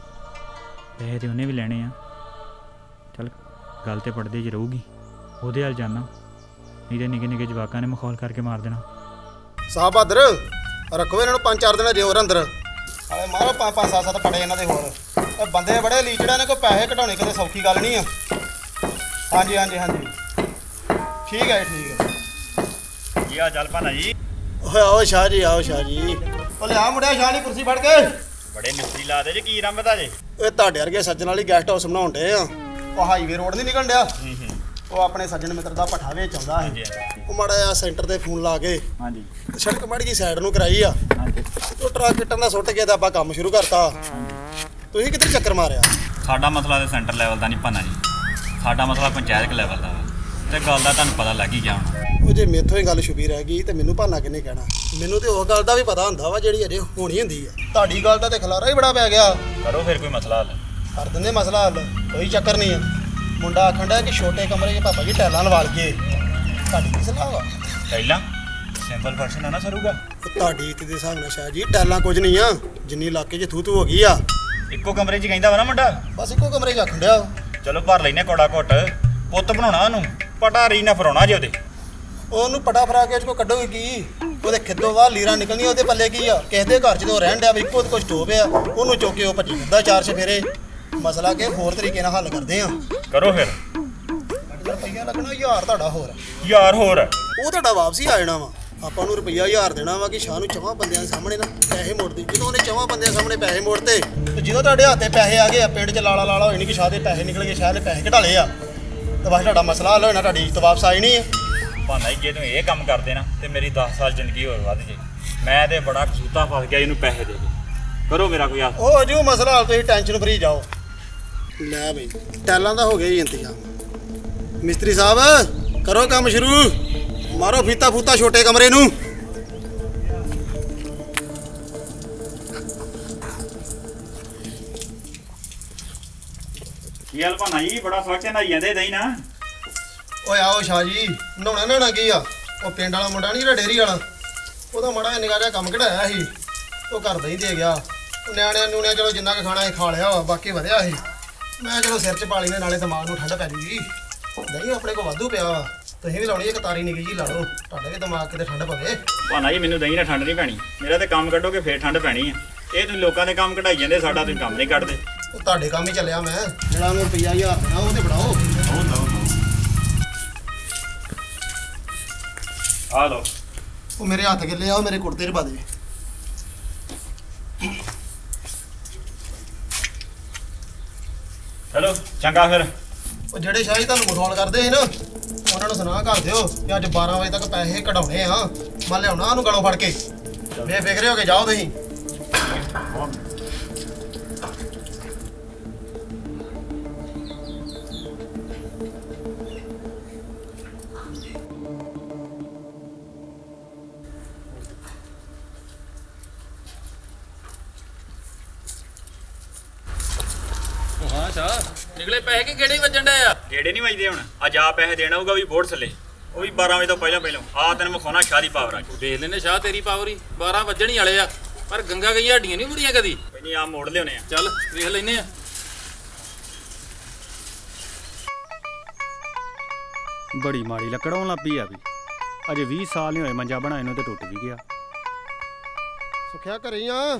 ਪੈਸੇ ਤੇ ਉਹਨੇ ਵੀ ਲੈਣੇ ਆ। ਚੱਲ ਗੱਲ ਤੇ ਪੜਦੇ 'ਚ ਰਹੂਗੀ। ਉਹਦੇ ਵੱਲ ਜਾਣਾ, ਨਹੀਂ ਤੇ ਨਿੱਕੇ ਨਿੱਕੇ ਜਵਾਕਾਂ ਨੇ ਮਖੌਲ ਕਰਕੇ ਮਾਰ ਦੇਣਾ। ਸਾਹ ਬਹਾਦਰ ਰੱਖੋ ਇਹਨਾਂ ਨੂੰ 5-4 ਦਿਨ ਰਿਓਰ ਅੰਦਰ। ਆਏ ਮਾਰੋ 5-7 ਪੜੇ ਇਹਨਾਂ ਦੇ ਹੋਰ। ਇਹ ਬੰਦੇ ਬੜੇ ਲੀਚੜਾਂ ਨੇ, ਕੋਈ ਪੈਸੇ ਕਢਾਉਣੇ ਕਿਤੇ ਸੌਖੀ ਗੱਲ ਨਹੀਂ ਆ। ਹਾਂਜੀ ਠੀਕ ਹੈ ਠੀਕ ਹੈ। ਕੀ ਆ ਚੱਲ ਭਾਣਾ ਜੀ? ਓਏ ਆਓ ਸ਼ਾਹ ਜੀ, ਆਓ ਸ਼ਾਹ ਜੀ। ਉਹ ਲਿਆ ਮੁੰਡਿਆ ਸ਼ਾਹ ਜੀ ਕੁਰਸੀ ਫੜ ਕੇ। ਬੜੇ ਮਿਸਤਰੀ ਲਾਦੇ ਜੇ, ਕੀ ਰੰਬਦਾ ਜੇ? ਓਏ ਤੁਹਾਡੇ ਵਰਗੇ ਸੱਜਣ ਵਾਲੀ ਗੈਸਟ ਹਾਊਸ ਬਣਾਉਣ ਡੇ ਆ। ਉਹ ਹਾਈਵੇ ਰੋਡ ਨਹੀਂ ਨਿਕਲਣ ਡਿਆ। ਉਹ ਆਪਣੇ ਸੱਜਣ ਮਿੱਤਰ ਦਾ ਭੱਠਾ ਵੇਚ ਆਉਂਦਾ ਸੀ। ਉਹ ਮਾੜਾ ਜਿਹਾ ਸੈਂਟਰ ਤੇ ਫੋਨ ਲਾ ਕੇ ਹਾਂਜੀ ਸੜਕ ਮਾੜੀ ਜੀ ਸਾਈਡ ਨੂੰ ਕਰਾਈ ਆ। ਉਹ ਟਰੱਕ ਕਿੱਟਣ ਦਾ ਸੁੱਟ ਗਿਆ ਤਾਂ ਆਪਾਂ ਕੰਮ ਸ਼ੁਰੂ ਕਰਤਾ। ਤੁਸੀਂ ਕਿੱਧਰ ਚੱਕਰ ਮਾਰਿਆ? ਸਾਡਾ ਮਸਲਾ ਤੇ ਸੈਂਟਰ ਲੈਵਲ ਦਾ ਨਹੀਂ ਭਾਣਾ ਜੀ। ਸਾਡਾ ਮਸਲਾ ਪੰਚਾਇਤ ਲੈਵਲ ਦਾ ਵਾ। ਤੇ ਗੱਲ ਦਾ ਤੁਹਾਨੂੰ ਪਤਾ ਲੱਗ ਹੀ ਗਿਆ ਹੁਣ। ਉਹ ਜੇ ਮੇਥੋਂ ਹੀ ਗੱਲ ਛੁਪੀ ਰਹਿ ਗਈ ਤੇ ਮੈਨੂੰ ਭਾਨਾ ਕਿਹਨੇ ਕਹਿਣਾ? ਮੈਨੂੰ ਤੇ ਉਹ ਗੱਲ ਦਾ ਵੀ ਪਤਾ ਹੁੰਦਾ ਵਾ ਜਿਹੜੀ ਅਜੇ ਹੋਣੀ ਹੁੰਦੀ ਆ। ਤੁਹਾਡੀ ਗੱਲ ਦਾ ਤੇ ਖਲਾਰਾ ਹੀ ਬੜਾ ਪੈ ਗਿਆ। ਕਰੋ ਫਿਰ ਕੋਈ ਮਸਲਾ ਹੱਲ। ਕਰ ਦਿੰਦੇ ਮਸਲਾ ਹੱਲ, ਕੋਈ ਚੱਕਰ ਨਹੀਂ ਆ। ਮੁੰਡਾ ਆਖਣ ਡਿਆ ਕਿ ਛੋਟੇ ਕਮਰੇ 'ਚ ਪਾਪਾ ਜੀ ਟੈਲਾਂ ਲਵਾ ਲਈਏ। ਤੁਹਾਡੀ ਕੀ ਸਲਾਹ ਵਾ? ਪਹਿਲਾਂ ਸਿੰਪਲ ਪਰਸਨ ਆ ਨਾ ਸਰੂਗਾ। ਤੁਹਾਡੀ ਇੱਥੇ ਦੇ ਹਿਸਾਬ ਨਾਲ ਸ਼ਾਹ ਜੀ ਟੈਲਾਂ ਕੁਝ ਨਹੀਂ ਆ, ਜਿੰਨੀ ਇਲਾਕੇ 'ਚ ਥੂ ਹੋ ਗਈ ਆ। ਇੱਕੋ ਕਮਰੇ 'ਚ ਕਹਿੰਦਾ ਵਾ ਨਾ ਮੁੰਡਾ। ਬਸ ਇੱਕੋ ਕਮਰੇ 'ਚ ਆਖਣ ਡਿਆ। ਚਲੋ ਭਰ ਲੈਨੇ ਕੋੜਾ ਘੁੱਟ। ਪੁੱਤ ਬਣਾਉਣਾ ਉਹਨੂੰ, ਪਟਾਰੀ ਨਾ ਫਰਾਉਣਾ ਜੇ ਉਹਦੇ। ਉਹਨੂੰ ਪਟਾ ਫਰਾ ਕੇ ਕੋ ਕੱਢੋਗੇ ਕੀ? ਉਹਦੇ ਖਿੱਦੋ ਬਾਹਰ ਲੀਰਾਂ ਨਿਕਲਣੀਆਂ, ਉਹਦੇ ਪੱਲੇ ਕੀ ਆ? ਕਿਸੇ ਦੇ ਘਰ 'ਚ ਤੋਂ ਰਹਿਣ ਡਿਆ ਵੀ ਇੱਕੋ ਕੁਝ ਟੋਪ ਆ, ਉਹਨੂੰ ਚੁੱਕ ਕੇ ਉਹ ਭੱਜੀ ਫਿਰਦਾ 4 ਚਫੇਰੇ। ਮਸਲਾ ਕਿ ਹੋਰ ਤਰੀਕੇ ਨਾਲ ਹੱਲ ਕਰਦੇ ਆ। ਕਰੋ ਫਿਰ। ਰੁਪਈਆ ਲੱਗਣਾ 1000 ਤੁਹਾਡਾ ਹੋਰ। ਯਾਰ ਹੋਰ ਉਹ ਤੁਹਾਡਾ ਵਾਪਸੀ ਆ ਜਾਣਾ ਵਾ। ਆਪਾਂ ਨੂੰ ਰੁਪਈਆ 1000 ਦੇਣਾ ਵਾ ਕਿ ਸ਼ਾਹ ਨੂੰ 4 ਬੰਦਿਆਂ ਦੇ ਸਾਹਮਣੇ ਨਾ ਪੈਸੇ ਮੋੜਦੀ। ਜਦੋਂ ਉਹਨੇ 4 ਬੰਦਿਆਂ ਸਾਹਮਣੇ ਪੈਸੇ ਮੋੜਤੇ ਤੇ ਜਦੋਂ ਤੁਹਾਡੇ ਹੱਥੇ ਪੈਸੇ ਆ ਗਏ ਆ, ਪਿੰਡ 'ਚ ਲਾਲਾ ਹੋਈ ਨਹੀਂ ਕਿ ਸ਼ਾਹ ਦੇ ਪੈਸੇ ਨਿਕਲ ਗਏ, ਸ਼ਾਹ ਦੇ ਪੈਸੇ ਘਟਾ ਲਏ ਆ, ਤੇ ਬਸ ਤੁਹਾਡਾ ਮਸਲਾ ਹੱਲ ਹੋਣਾ। ਤੁਹਾਡੀ ਇੱਜ਼ਤ ਵਾਪਸ ਆਈ ਨਹੀਂ ਹੈ। ਭਾਣਾ ਜੀ ਜੇ ਤੂੰ ਇਹ ਕੰਮ ਕਰਦੇ ਨਾ ਤੇ ਮੇਰੀ 10 ਸਾਲ ਜ਼ਿੰਦਗੀ ਹੋਰ ਵੱਧ ਜੇ। ਮੈਂ ਤੇ ਬੜਾ ਕਸੂਤਾ ਫਸ ਗਿਆ ਇਹਨੂੰ ਪੈਸੇ ਦੇ ਕੇ। ਕਰੋ ਮੇਰਾ ਕੋਈ ਹੱਲ। ਉਹ ਜੋ ਮਸਲਾ ਹੱਲ, ਤੁਸੀਂ ਟੈਨਸ਼ਨ ਫਰੀ ਜਾਓ। ਲੈ ਬਈ ਟੈਲਾਂ ਦਾ ਹੋ ਗਿਆ ਜੀ ਇੰਤਜ਼ਾਮ। ਮਿਸਤਰੀ ਸਾਹਿਬ ਕਰੋ ਕੰਮ ਸ਼ੁਰੂ। ਮਾਰੋ ਫੀਤਾ ਫੂਤਾ ਛੋਟੇ ਕਮਰੇ ਨੂੰ। ਕੀ ਹਾਲ ਭਾਣਾ ਜੀ? ਬੜਾ ਸੋਚੇ ਨਾ ਜਾਂਦੇ ਦਈ ਨਾ। ਓਏ ਆਓ ਸ਼ਾਹ ਜੀ। ਨਹਾਉਣਾ ਕੀ ਆ? ਉਹ ਪਿੰਡ ਵਾਲਾ ਮੁੰਡਾ ਨਹੀਂ ਜਿਹੜਾ ਡੇਰੀ ਵਾਲਾ, ਉਹਦਾ ਮਾੜਾ ਜਿਹਾ ਨਿਗਾਹ ਜਿਹਾ ਕੰਮ ਕਢਾਇਆ ਸੀ। ਉਹ ਘਰ ਦਾ ਹੀ ਦੇ ਗਿਆ। ਉਹ ਨਿਆਣਿਆਂ ਨੂਣਿਆਂ ਚਲੋ ਜਿੰਨਾ ਕੁ ਖਾਣਾ ਸੀ ਖਾ ਲਿਆ ਵਾ, ਬਾਕੀ ਵਧਿਆ ਸੀ। ਮੈਂ ਚਲੋ ਸਿਰ 'ਚ ਪਾ ਲਈ ਨੇ, ਨਾਲੇ ਦਿਮਾਗ ਨੂੰ ਠੰਡ ਪੈ ਜੂਗੀ। ਨਹੀਂ ਆਪਣੇ ਕੋਲ ਵਾਧੂ ਪਿਆ ਵਾ। ਤੁਸੀਂ ਵੀ ਲਾਉਣੀ ਇੱਕ ਤਾਰੀ ਨਿੱਕੀ ਜੀ ਲਾ ਲਓ, ਤੁਹਾਡੇ ਵੀ ਦਿਮਾਗ ਕਿਤੇ ਠੰਡ ਪਵੇ। ਭਾਣਾ ਜੀ ਮੈਨੂੰ ਦਹੀਂ ਨਾਲ ਠੰਡ ਨਹੀਂ ਪੈਣੀ, ਮੇਰਾ ਤੇ ਕੰਮ ਕੱਢੋਗੇ ਫੇਰ ਠੰਡ ਪੈਣੀ ਆ। ਇਹ ਤੁਸੀਂ ਲੋਕਾਂ ਦੇ ਕੰਮ ਕਢਾਈ ਜਾਂਦੇ, ਸਾਡਾ ਤੁਸੀਂ ਕੰਮ ਨਹੀਂ ਕੱਢਦੇ। ਉਹ ਤੁਹਾਡੇ ਕੰਮ ਹੀ ਚੱਲਿਆ ਮੈਂ, ਜਿਹੜਾ ਉਹਨੂੰ ਰੁਪਈਆ 1000 ਦੇਣਾ ਉਹ ਤੇ ਫੜਾਓ। ਆ ਲਓ। ਉਹ ਮੇਰੇ ਹੱਥ ਗਿੱਲੇ ਆ, ਉਹ ਮੇਰੇ ਕੁੜਤੇ 'ਚ ਪਾ ਦੇ। ਚਲੋ ਚੰਗਾ ਫਿਰ। ਉਹ ਜਿਹੜੇ ਸ਼ਾਹੀ ਤੁਹਾਨੂੰ ਮਖੌਲ ਕਰਦੇ ਸੀ ਨਾ, ਉਹਨਾਂ ਨੂੰ ਸੁਣਾ ਕਰ ਦਿਓ ਕਿ ਅੱਜ 12 ਵਜੇ ਤੱਕ ਪੈਸੇ ਕਢਾਉਣੇ ਆ। ਮੈਂ ਲਿਆਉਣਾ ਉਹਨੂੰ ਗਲੋਂ ਫੜ ਕੇ। ਬੇਫਿਕਰੇ ਹੋ ਕੇ ਜਾਓ ਤੁਸੀਂ। ਹਾਂ ਸ਼ਾ ਨਿਕਲੇ ਪੈਸੇ ਕਿ ਗੇੜੇ ਵੱਜਣ ਡਏ ਆ? ਗੇੜੇ ਨਹੀਂ ਵੱਜਦੇ ਹੁਣ, ਅੱਜ ਆ ਪੈਸੇ ਦੇਣਾ ਹੋਊਗਾ ਵੀ ਬੋਰਡ ਥੱਲੇ, ਉਹ ਵੀ 12 ਵਜੇ ਤੋਂ ਪਹਿਲਾਂ ਆ ਤੈਨੂੰ ਵਿਖਾਉਣਾ ਸ਼ਾਹ ਦੀ ਪਾਵਰ। ਅੱਜ ਦੇਖ ਲੈਨੇ ਸ਼ਾਹ ਤੇਰੀ ਪਾਵਰ ਹੀ 12 ਵੱਜਣ ਹੀ ਵਾਲੇ ਆ, ਪਰ ਗੰਗਾ ਗਈ ਹੱਡੀਆਂ ਨਹੀਂ ਮੁੜੀਆਂ ਕਦੀ। ਕੋਈ ਨਹੀਂ, ਆ ਮੋੜ ਲਿਆਉਣੇ ਆ। ਚੱਲ ਵੇਖ ਲੈਨੇ ਆ। ਬੜੀ ਮਾੜੀ ਲੱਕੜ ਆਉਣ ਲੱਗ ਪਈ ਆ ਵੀ। ਅਜੇ 20 ਸਾਲ ਨਹੀਂ ਹੋਏ ਮੰਜਾ ਬਣਾਏ ਨੂੰ ਤੇ ਟੁੱਟ ਵੀ ਗਿਆ। ਸੁਖਿਆ ਘਰੇ ਹੀ ਆ।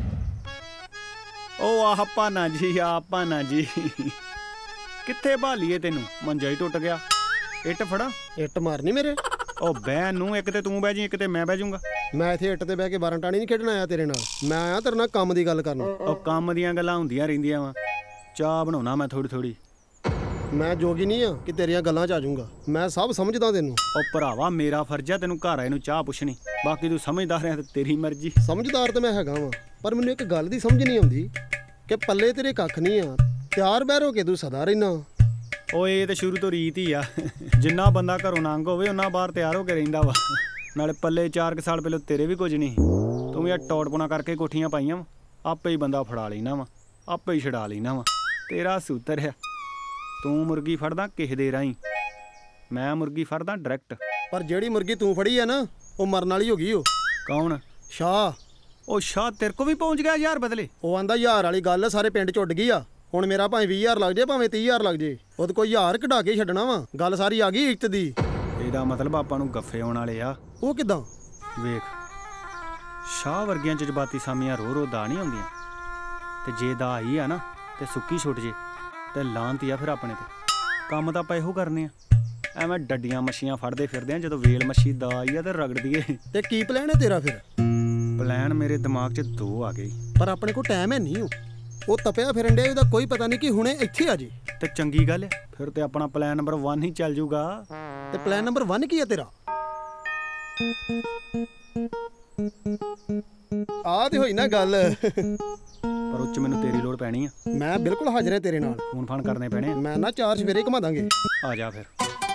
ਉਹ ਆਹ ਭਾਨਾ ਜੀ ਕਿੱਥੇ ਭਾਲੀਏ ਤੈਨੂੰ, ਮੰਜਾ ਹੀ ਟੁੱਟ ਗਿਆ। ਇੱਟ ਫੜਾ। ਇੱਟ ਮਾਰਨੀ ਮੇਰੇ? ਉਹ ਬਹਿ ਨੂੰ, ਇੱਕ ਤੇ ਤੂੰ ਬਹਿ ਜੀ, ਇੱਕ ਤੇ ਮੈਂ ਬਹਿ ਜਾਊਂਗਾ। ਮੈਂ ਇੱਥੇ ਇੱਟ ਤੇ ਬਹਿ ਕੇ 12 ਟਾਣੀ ਨਹੀਂ ਖੇਡਣ ਆਇਆ ਤੇਰੇ ਨਾਲ, ਮੈਂ ਆਇਆ ਤੇਰੇ ਨਾਲ ਕੰਮ ਦੀ ਗੱਲ ਕਰਨ। ਉਹ ਕੰਮ ਦੀਆਂ ਗੱਲਾਂ ਹੁੰਦੀਆਂ ਰਹਿੰਦੀਆਂ ਵਾ, ਚਾਹ ਬਣਾਉਣਾ ਮੈਂ ਥੋੜੀ। ਮੈਂ ਜੋਗੀ ਨਹੀਂ ਆ ਕਿ ਤੇਰੀਆਂ ਗੱਲਾਂ 'ਚ ਆ ਜਾਊਂਗਾ, ਮੈਂ ਸਭ ਸਮਝਦਾ ਤੈਨੂੰ। ਉਹ ਭਰਾਵਾ ਮੇਰਾ ਫਰਜ਼ ਆ ਤੈਨੂੰ ਘਰ ਆਏ ਨੂੰ ਚਾਹ ਪੁੱਛਣੀ, ਬਾਕੀ ਤੂੰ ਸਮਝਦਾਰ ਹੈ ਤੇ ਤੇਰੀ ਮਰਜ਼ੀ। ਸਮਝਦਾਰ ਤਾਂ ਮੈਂ ਹੈਗਾ ਵਾਂ, ਪਰ ਮੈਨੂੰ ਇੱਕ ਗੱਲ ਦੀ ਸਮਝ ਨਹੀਂ ਆਉਂਦੀ ਕਿ ਪੱਲੇ ਤੇਰੇ ਕੱਖ ਨਹੀਂ ਆ, ਤਿਆਰ ਬਹਿਰ ਹੋ ਕੇ ਤੂੰ ਸਦਾ ਰਹਿਣਾ। ਓਏ ਇਹ ਤਾਂ ਸ਼ੁਰੂ ਤੋਂ ਰੀਤ ਹੀ ਆ, ਜਿੰਨਾ ਬੰਦਾ ਘਰੋਂ ਨੰਗ ਹੋਵੇ ਉਹਨਾਂ ਬਾਹਰ ਤਿਆਰ ਹੋ ਕੇ ਰਹਿੰਦਾ ਵਾ। ਨਾਲੇ ਪੱਲੇ 4 ਸਾਲ ਪਹਿਲਾਂ ਤੇਰੇ ਵੀ ਕੁਝ ਨਹੀਂ, ਤੂੰ ਵੀ ਆ ਟੌਟਪੁਣਾ ਕਰਕੇ ਕੋਠੀਆਂ ਪਾਈਆਂ ਵਾ, ਆਪੇ ਹੀ ਬੰਦਾ ਫੜਾ ਲੈਣਾ ਵਾ, ਆਪੇ ਹੀ ਛਡਾ ਲੈਣਾ ਵਾ। ਤੇਰਾ ਸੂਤਰ ਆ, ਤੂੰ ਮੁਰਗੀ ਫੜਦਾ ਕਿਸੇ ਦੇ ਰਾਹੀਂ, ਮੈਂ ਮੁਰਗੀ ਫੜਦਾ ਡਾਇਰੈਕਟ। ਪਰ ਜਿਹੜੀ ਮੁਰਗੀ ਤੂੰ ਫੜੀ ਆ ਨਾ, ਉਹ ਮਰਨ ਵਾਲੀ ਹੋ ਗਈ। ਉਹ ਕੌਣ? ਸ਼ਾਹ। ਉਹ ਸ਼ਾਹ ਤੇਰੇ ਕੋ ਵੀ ਪਹੁੰਚ ਗਿਆ 1000 ਬਦਲੇ? ਉਹ ਆਂਦਾ 1000 ਵਾਲੀ ਗੱਲ ਸਾਰੇ ਪਿੰਡ 'ਚ ਉੱਡ ਗਈ ਆ। ਹੁਣ ਮੇਰਾ ਭਾਵੇਂ 20000 ਲੱਗ ਜੇ, ਭਾਵੇਂ 30000 ਲੱਗ ਜੇ, ਉਹਦੇ ਕੋਈ 1000 ਕਢਾ ਕੇ ਛੱਡਣਾ ਵਾ। ਗੱਲ ਸਾਰੀ ਆ ਗਈ ਇੱਜ਼ਤ ਦੀ। ਇਹਦਾ ਮਤਲਬ ਆਪਾਂ ਨੂੰ ਗੱਫੇ ਆਉਣ ਵਾਲੇ ਆ। ਉਹ ਕਿਦਾਂ? ਵੇਖ, ਸ਼ਾਹ ਵਰਗੀਆਂ ਜਜ਼ਬਾਤੀ ਸਾਮੀਆਂ ਰੋ ਦਾ ਨਹੀਂ ਆਉਂਦੀਆਂ, ਤੇ ਜੇ ਦਾ ਆਈ ਆ ਨਾ ਤੇ ਸੁੱਕੀ ਛੁੱਟ ਜੇ ਤੇ ਲਾਂਤੀ ਆ ਫਿਰ ਆਪਣੇ ਤੇ। ਕੰਮ ਤਾਂ ਆਪਾਂ ਇਹੋ ਕਰਨੇ ਆ, ਐਵੇਂ ਡੱਡੀਆਂ ਮੱਛੀਆਂ ਫੜਦੇ ਫਿਰਦੇ ਆ। ਜਦੋਂ ਵੇਲ ਮੱਛੀ ਦਾ ਆਈ ਆ ਤੇ ਰਗੜ ਦਈਏ। ਤੇ ਕੀ ਪਲਾਨ ਹੈ ਤੇਰਾ ਫਿਰ? ਪਲਾਨ ਮੇਰੇ ਦਿਮਾਗ 'ਚ 2 ਆ ਗਏ, ਪਰ ਆਪਣੇ ਕੋਲ ਟਾਈਮ ਹੈ ਨਹੀਂ। ਉਹ ਤਪਿਆ ਫਿਰਨ ਡਿਆ, ਉਹਦਾ ਕੋਈ ਪਤਾ ਨਹੀਂ ਕਿ ਹੁਣੇ ਇੱਥੇ ਆ ਜੇ। ਤੇ ਚੰਗੀ ਗੱਲ ਹੈ ਫਿਰ, ਤੇ ਆਪਣਾ ਪਲਾਨ ਨੰਬਰ 1 ਹੀ ਚੱਲ ਜੂਗਾ। ਤੇ ਪਲਾਨ ਨੰਬਰ 1 ਕੀ ਹੈ ਤੇਰਾ? ਆ ਤੇ ਹੋਈ ਨਾ ਗੱਲ। ਪਰ ਉੱਚ ਮੈਨੂੰ ਤੇਰੀ ਲੋੜ ਪੈਣੀ ਆ। ਮੈਂ ਬਿਲਕੁਲ ਹਾਜ਼ਰ ਹਾਂ ਤੇਰੇ ਨਾਲ। ਫੋਨ ਫਾਨ ਕਰਨੇ ਪੈਣੇ ਆ। ਮੈਂ ਨਾ 4 ਸਵੇਰੇ ਘੁਮਾ ਦਾਂਗੇ। ਆ ਜਾ ਫਿਰ।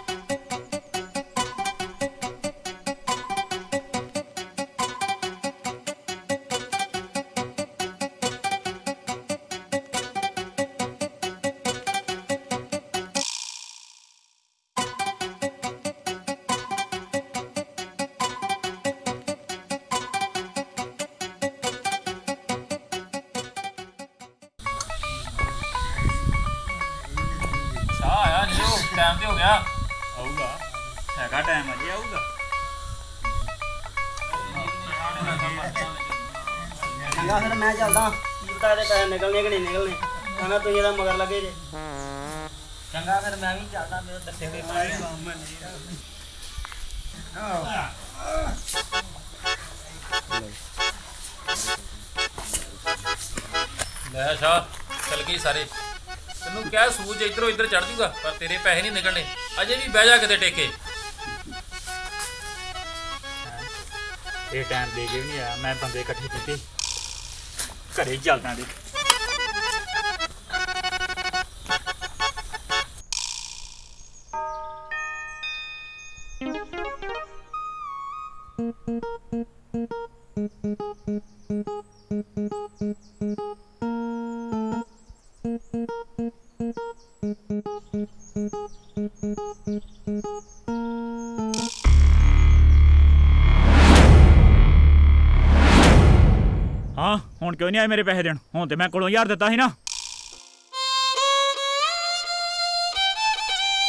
ਟਾਈਮ ਤੇ ਹੋ ਗਿਆ। ਆਊਗਾ, ਹੈਗਾ ਟਾਈਮ, ਅਜੇ ਆਊਗਾ। ਚੰਗਾ ਫਿਰ ਮੈਂ ਚੱਲਦਾ, ਕੀ ਪਤਾ ਇਹਦੇ ਪੈਸੇ ਨਿਕਲਣੇ ਕਿ ਨਹੀਂ ਨਿਕਲਣੇ, ਕਹਿੰਦਾ ਤੁਸੀਂ ਇਹਦਾ ਮਗਰ ਲੱਗੇ ਜੇ। ਚੰਗਾ ਫਿਰ ਮੈਂ ਵੀ ਚੱਲਦਾ, ਮੇਰੇ ਦੱਸੇ ਹੋਏ ਪੈਸੇ। ਲੈ ਸ਼ਾਹ ਚੱਲ ਗਈ ਸਾਰੇ। ਤੈਨੂੰ ਕਹਿ ਸੂਰਜ ਇੱਧਰੋਂ ਇੱਧਰ ਚੜ ਜੂਗਾ, ਪਰ ਤੇਰੇ ਪੈਸੇ ਨਹੀਂ ਨਿਕਲਣੇ। ਅਜੇ ਵੀ ਬਹਿ ਜਾ ਕਿਤੇ ਟੇਕੇ। ਇਹ ਟਾਈਮ ਦੇ ਕੇ ਵੀ ਨਹੀਂ ਆਇਆ, ਮੈਂ ਬੰਦੇ ਇਕੱਠੇ ਕੀਤੇ, ਘਰੇ ਚੱਲਦਾ ਦੇ। ਹਾਂ ਹੁਣ ਕਿਉਂ ਨਹੀਂ ਆਏ ਮੇਰੇ ਪੈਸੇ ਦੇਣ? ਹੁਣ ਤੇ ਮੈਂ ਕੋਲੋਂ 1000 ਦਿੱਤਾ ਸੀ ਨਾ।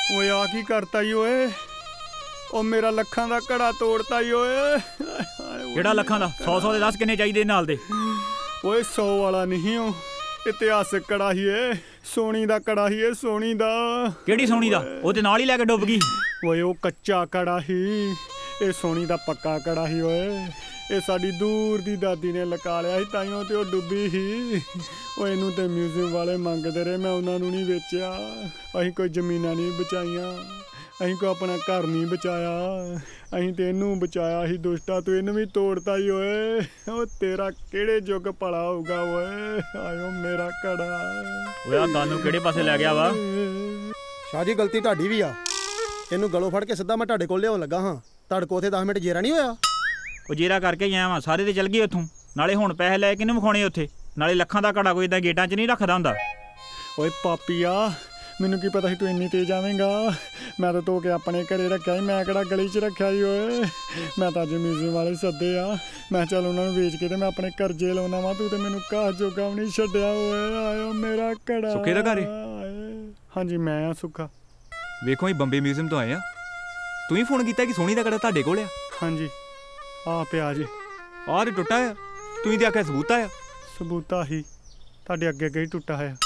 ਓਏ ਆ ਕੀ ਕਰਤਾ ਈ ਓਏ? ਉਹ ਮੇਰਾ ਲੱਖਾਂ ਦਾ ਘੜਾ ਤੋੜਤਾ ਈ ਓਏ। ਕਿਹੜਾ ਲੱਖਾਂ ਦਾ? 100 ਦੇ ਦੱਸ ਕਿੰਨੇ ਚਾਹੀਦੇ ਨਾਲ ਦੇ? ਓਏ 100 ਵਾਲਾ ਨਹੀਂ ਓ, ਇਤਿਹਾਸਕ ਕੜਾ ਹੀ ਏ, ਸੋਨੀ ਦਾ ਕੜਾ ਹੀ ਏ, ਸੋਨੀ ਦਾ। ਕਿਹੜੀ ਸੋਨੀ ਦਾ? ਉਹਦੇ ਨਾਲ ਹੀ ਲੈ ਕੇ ਡੁੱਬ ਗਈ। ਓਏ ਉਹ ਕੱਚਾ ਕੜਾ ਹੀ, ਇਹ ਸੋਨੀ ਦਾ ਪੱਕਾ ਕੜਾ ਹੀ ਓਏ। ਇਹ ਸਾਡੀ ਦੂਰ ਦੀ ਦਾਦੀ ਨੇ ਲਕਾ ਲਿਆ ਸੀ, ਤਾਈਓ ਤੇ ਉਹ ਡੁੱਬੀ ਸੀ। ਓਏ ਇਹਨੂੰ ਤੇ ਮਿਊਜ਼ੀਅਮ ਵਾਲੇ ਮੰਗਦੇ ਰਹੇ, ਮੈਂ ਉਹਨਾਂ ਨੂੰ ਨਹੀਂ ਵੇਚਿਆ। ਅਸੀਂ ਕੋਈ ਜ਼ਮੀਨਾਂ ਨਹੀਂ ਬਚਾਈਆਂ, ਅਸੀਂ ਕੋਈ ਆਪਣਾ ਘਰ ਨਹੀਂ ਬਚਾਇਆ, ਅਸੀਂ ਤੇ ਇਹਨੂੰ ਬਚਾਇਆ ਸੀ। ਦੁਸ਼ਟਾ ਤੂੰ ਇਹਨੂੰ ਵੀ ਤੋੜਤਾ ਹੀ ਓਏ। ਉਹ ਤੇਰਾ ਕਿਹੜੇ ਯੁੱਗ ਭਲਾ ਹੋਊਗਾ ਓਏ। ਆਇਓ ਮੇਰਾ ਘੜਾ। ਓਏ ਆ ਤੁਹਾਨੂੰ ਕਿਹੜੇ ਪਾਸੇ ਲੈ ਗਿਆ ਵਾ? ਸ਼ਾਹ ਜੀ ਗਲਤੀ ਤੁਹਾਡੀ ਵੀ ਆ। ਇਹਨੂੰ ਗਲੋਂ ਫੜ ਕੇ ਸਿੱਧਾ ਮੈਂ ਤੁਹਾਡੇ ਕੋਲ ਲਿਆਉਣ ਲੱਗਾ ਹਾਂ। ਤੁਹਾਡੇ ਕੋਲ ਉੱਥੇ 10 ਮਿੰਟ ਜੇਰਾ ਨਹੀਂ ਹੋਇਆ? ਉਹ ਜੇਰਾ ਕਰਕੇ ਆਇਆ ਵਾਂ, ਸਾਰੇ ਤੇ ਚਲ ਗਏ ਉੱਥੋਂ। ਨਾਲੇ ਹੁਣ ਪੈਸੇ ਲੈ ਕਿਹਨੂੰ ਵਿਖਾਉਣੇ ਉੱਥੇ? ਨਾਲੇ ਲੱਖਾਂ ਦਾ ਘੜਾ ਕੋਈ ਇਦਾਂ ਗੇਟਾਂ 'ਚ ਨਹੀਂ ਰੱਖਦਾ ਹੁੰਦਾ। ਓਏ ਪਾਪੀਆ, ਮੈਨੂੰ ਕੀ ਪਤਾ ਸੀ ਤੂੰ ਇੰਨੀ ਤੇਜ਼ ਆਵੇਂਗਾ। ਮੈਂ ਤਾਂ ਧੋ ਕੇ ਆਪਣੇ ਘਰੇ ਰੱਖਿਆ ਸੀ, ਮੈਂ ਕਿਹੜਾ ਗਲੀ 'ਚ ਰੱਖਿਆ ਸੀ ਓਏ। ਮੈਂ ਤਾਂ ਅੱਜ ਮਿਊਜ਼ੀਅਮ ਵਾਲੇ ਸੱਦੇ ਆ, ਮੈਂ ਚੱਲ ਉਹਨਾਂ ਨੂੰ ਵੇਚ ਕੇ ਤੇ ਮੈਂ ਆਪਣੇ ਕਰਜ਼ੇ ਲਾਉਣਾ ਵਾ। ਤੂੰ ਤੇ ਮੈਨੂੰ ਘਾਹ ਜੋਗਾ ਵੀ ਨਹੀਂ ਛੱਡਿਆ ਓਏ। ਆਇਓ ਮੇਰਾ ਘੜਾ। ਸੁੱਖੇ ਦਾ ਘਰ ਏ? ਹਾਂਜੀ ਮੈਂ ਆ ਸੁੱਖਾ। ਵੇਖੋ ਅਸੀਂ ਬੰਬੇ ਮਿਊਜ਼ੀਅਮ ਤੋਂ ਆਏ ਆ। ਤੂੰ ਹੀ ਫੋਨ ਕੀਤਾ ਕਿ ਸੋਨੀ ਦਾ ਘੜਾ ਤੁਹਾਡੇ ਕੋਲ ਆ? ਹਾਂਜੀ ਆ ਪਿਆ ਜੀ। ਆਹ ਤੇ ਟੁੱਟਾ ਆ। ਤੂੰ ਹੀ ਤੇ ਆਖਿਆ ਸਬੂਤਾ ਆ। ਸਬੂਤਾ ਹੀ ਤੁਹਾਡੇ ਅੱਗੇ ਅੱਗੇ ਹੀ ਟੁੱਟਾ ਹੋਇਆ।